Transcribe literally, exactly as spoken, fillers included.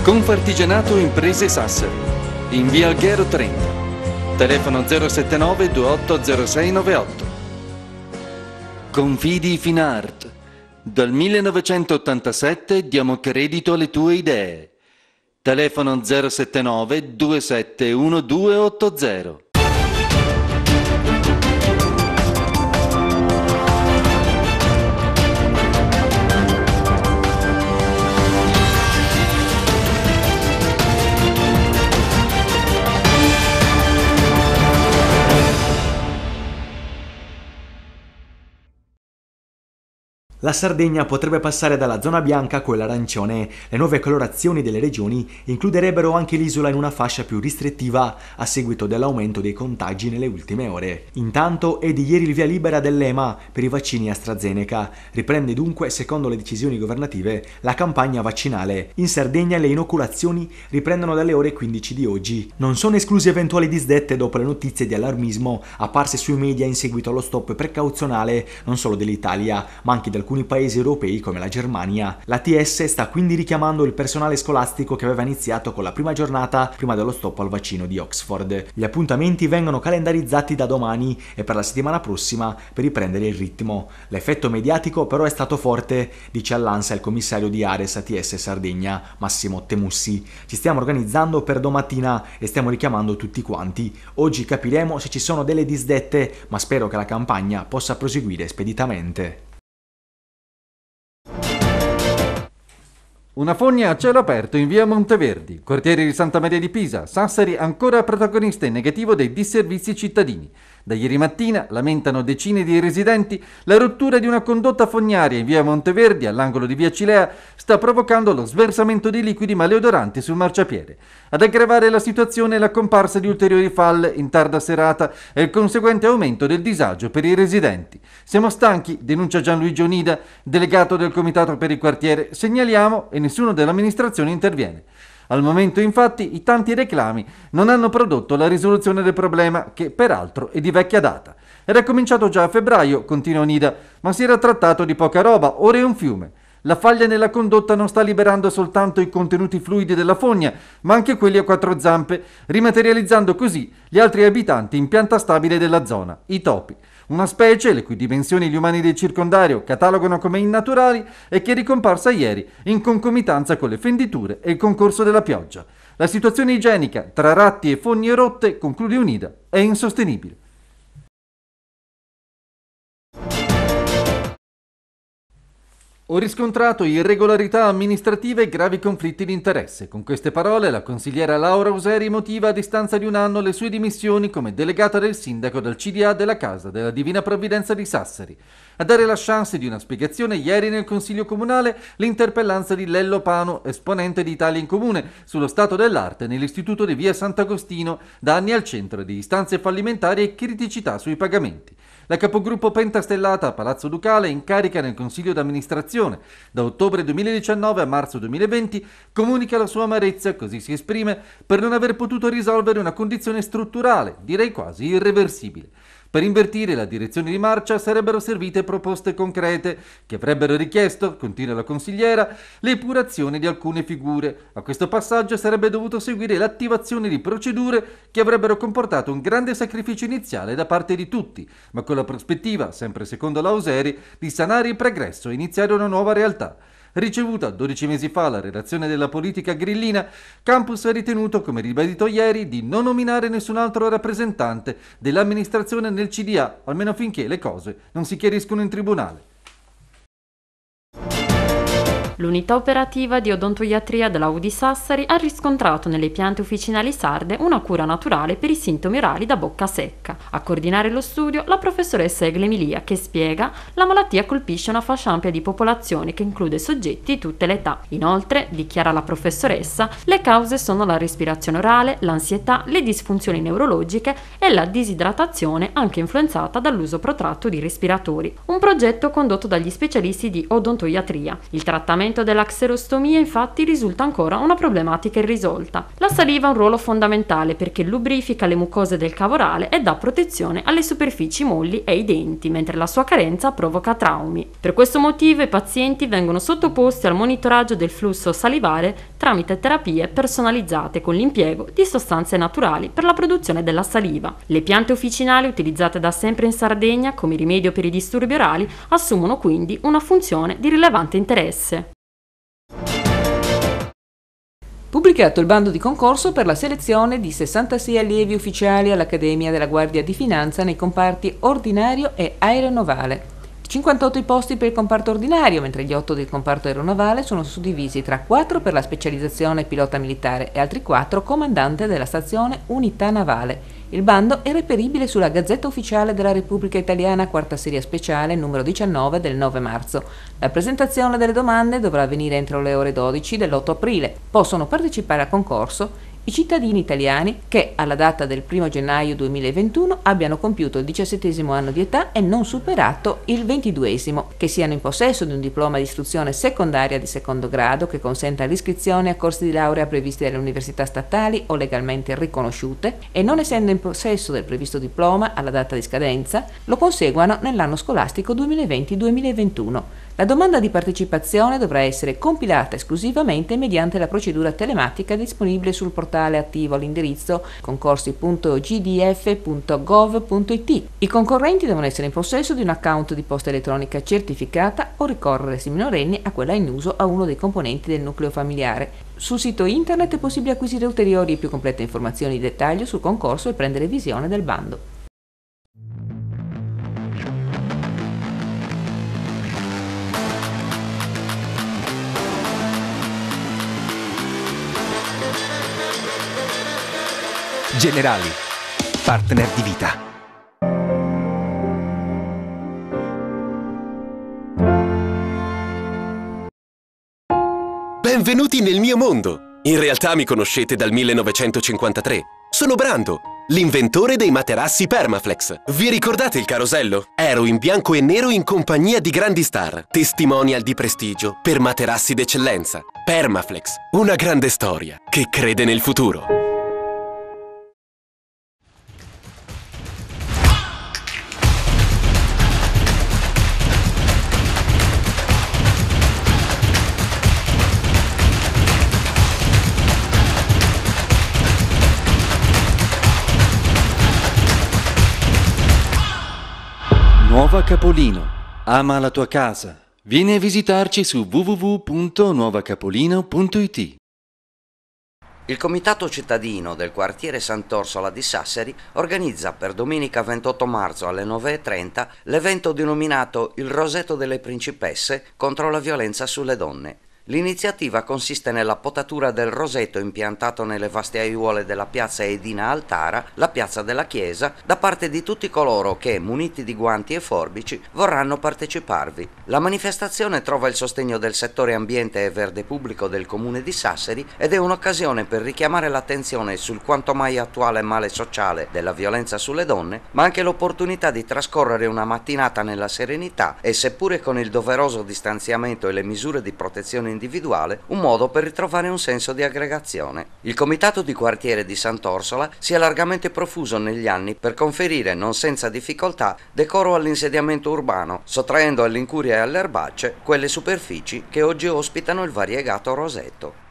Confartigianato Imprese Sassari, in via Alghero trenta, telefono zero sette nove due otto zero sei nove otto. Confidi Finart, dal millenovecentottantasette diamo credito alle tue idee. Telefono zero sette nove due sette uno due otto zero. La Sardegna potrebbe passare dalla zona bianca a quella arancione. Le nuove colorazioni delle regioni includerebbero anche l'isola in una fascia più restrittiva a seguito dell'aumento dei contagi nelle ultime ore. Intanto è di ieri il via libera dell'E M A per i vaccini AstraZeneca. Riprende dunque, secondo le decisioni governative, la campagna vaccinale. In Sardegna le inoculazioni riprendono dalle ore quindici di oggi. Non sono esclusi eventuali disdette dopo le notizie di allarmismo apparse sui media in seguito allo stop precauzionale non solo dell'Italia, ma anche di alcuni paesi europei come la Germania. La T S sta quindi richiamando il personale scolastico che aveva iniziato con la prima giornata prima dello stop al vaccino di Oxford. Gli appuntamenti vengono calendarizzati da domani e per la settimana prossima per riprendere il ritmo. L'effetto mediatico però è stato forte, dice all'ANSA il commissario di Ares A T S Sardegna, Massimo Temussi. Ci stiamo organizzando per domattina e stiamo richiamando tutti quanti. Oggi capiremo se ci sono delle disdette, ma spero che la campagna possa proseguire speditamente. Una fogna a cielo aperto in via Monteverdi, quartiere di Santa Maria di Pisa, Sassari ancora protagonista in negativo dei disservizi cittadini. Da ieri mattina lamentano decine di residenti la rottura di una condotta fognaria in via Monteverdi all'angolo di via Cilea sta provocando lo sversamento di liquidi maleodoranti sul marciapiede. Ad aggravare la situazione è la comparsa di ulteriori falle in tarda serata e il conseguente aumento del disagio per i residenti. Siamo stanchi, denuncia Gianluigi Onida, delegato del comitato per il quartiere, segnaliamo e nessuno dell'amministrazione interviene. Al momento, infatti, i tanti reclami non hanno prodotto la risoluzione del problema, che peraltro è di vecchia data. Era cominciato già a febbraio, continua Onida, ma si era trattato di poca roba, ora è un fiume. La faglia nella condotta non sta liberando soltanto i contenuti fluidi della fogna, ma anche quelli a quattro zampe, rimaterializzando così gli altri abitanti in pianta stabile della zona, i topi. Una specie, le cui dimensioni gli umani del circondario catalogano come innaturali e che è ricomparsa ieri in concomitanza con le fenditure e il concorso della pioggia. La situazione igienica tra ratti e fogne rotte, conclude Onida, è insostenibile. Ho riscontrato irregolarità amministrative e gravi conflitti di interesse. Con queste parole la consigliera Laura Useri motiva a distanza di un anno le sue dimissioni come delegata del sindaco del C D A della Casa della Divina Provvidenza di Sassari. A dare la chance di una spiegazione ieri nel Consiglio Comunale l'interpellanza di Lello Pano, esponente di Italia in Comune, sullo stato dell'arte nell'istituto di via Sant'Agostino, da anni al centro di istanze fallimentari e criticità sui pagamenti. La capogruppo pentastellata a Palazzo Ducale, in carica nel Consiglio d'amministrazione da ottobre duemiladiciannove a marzo duemilaventi, comunica la sua amarezza, così si esprime, per non aver potuto risolvere una condizione strutturale, direi quasi irreversibile. Per invertire la direzione di marcia sarebbero servite proposte concrete che avrebbero richiesto, continua la consigliera, l'epurazione di alcune figure. A questo passaggio sarebbe dovuto seguire l'attivazione di procedure che avrebbero comportato un grande sacrificio iniziale da parte di tutti, ma con la prospettiva, sempre secondo Lauseri, di sanare il pregresso e iniziare una nuova realtà. Ricevuta dodici mesi fa la relazione della politica grillina, Campus ha ritenuto, come ribadito ieri, di non nominare nessun altro rappresentante dell'amministrazione nel C D A, almeno finché le cose non si chiariscono in tribunale. L'unità operativa di odontoiatria della U D I Sassari ha riscontrato nelle piante officinali sarde una cura naturale per i sintomi orali da bocca secca. A coordinare lo studio la professoressa Egle Emilia, che spiega la malattia colpisce una fascia ampia di popolazione che include soggetti di tutte le età. Inoltre, dichiara la professoressa, le cause sono la respirazione orale, l'ansietà, le disfunzioni neurologiche e la disidratazione anche influenzata dall'uso protratto di respiratori. Un progetto condotto dagli specialisti di odontoiatria. Il trattamento della xerostomia infatti risulta ancora una problematica irrisolta. La saliva ha un ruolo fondamentale perché lubrifica le mucose del cavo orale e dà protezione alle superfici molli e ai denti, mentre la sua carenza provoca traumi. Per questo motivo i pazienti vengono sottoposti al monitoraggio del flusso salivare tramite terapie personalizzate con l'impiego di sostanze naturali per la produzione della saliva. Le piante officinali utilizzate da sempre in Sardegna come rimedio per i disturbi orali assumono quindi una funzione di rilevante interesse. Pubblicato il bando di concorso per la selezione di sessantasei allievi ufficiali all'Accademia della Guardia di Finanza nei comparti ordinario e aeronavale. cinquantotto i posti per il comparto ordinario, mentre gli otto del comparto aeronavale sono suddivisi tra quattro per la specializzazione pilota militare e altri quattro comandante della stazione Unità Navale. Il bando è reperibile sulla Gazzetta Ufficiale della Repubblica Italiana, quarta serie speciale, numero diciannove del nove marzo. La presentazione delle domande dovrà avvenire entro le ore dodici dell'otto aprile. Possono partecipare al concorso i cittadini italiani che, alla data del primo gennaio duemilaventuno, abbiano compiuto il diciassettesimo anno di età e non superato il ventiduesimo, che siano in possesso di un diploma di istruzione secondaria di secondo grado che consenta l'iscrizione a corsi di laurea previsti dalle università statali o legalmente riconosciute e, non essendo in possesso del previsto diploma alla data di scadenza, lo conseguano nell'anno scolastico duemilaventi duemilaventuno. La domanda di partecipazione dovrà essere compilata esclusivamente mediante la procedura telematica disponibile sul portale attivo all'indirizzo concorsi punto g d f punto gov punto i t. I concorrenti devono essere in possesso di un account di posta elettronica certificata o ricorrere, se minorenni, a quella in uso a uno dei componenti del nucleo familiare. Sul sito internet è possibile acquisire ulteriori e più complete informazioni di dettaglio sul concorso e prendere visione del bando. Generali, partner di vita. Benvenuti nel mio mondo! In realtà mi conoscete dal millenovecentocinquantatré. Sono Brando, l'inventore dei materassi Permaflex. Vi ricordate il carosello? Ero in bianco e nero in compagnia di grandi star, testimonial di prestigio per materassi d'eccellenza. Permaflex, una grande storia che crede nel futuro. Nuova Capolino. Ama la tua casa. Vieni a visitarci su w w w punto nuova capolino punto i t. Il Comitato Cittadino del quartiere Sant'Orsola di Sassari organizza per domenica ventotto marzo alle nove e trenta l'evento denominato Il Roseto delle Principesse contro la violenza sulle donne. L'iniziativa consiste nella potatura del roseto impiantato nelle vaste aiuole della piazza Edina Altara, la piazza della chiesa, da parte di tutti coloro che, muniti di guanti e forbici, vorranno parteciparvi. La manifestazione trova il sostegno del settore ambiente e verde pubblico del comune di Sassari ed è un'occasione per richiamare l'attenzione sul quanto mai attuale male sociale della violenza sulle donne, ma anche l'opportunità di trascorrere una mattinata nella serenità e, seppure con il doveroso distanziamento e le misure di protezione individuale, un modo per ritrovare un senso di aggregazione. Il comitato di quartiere di Sant'Orsola si è largamente profuso negli anni per conferire, non senza difficoltà, decoro all'insediamento urbano, sottraendo all'incuria e alle erbacce quelle superfici che oggi ospitano il variegato roseto.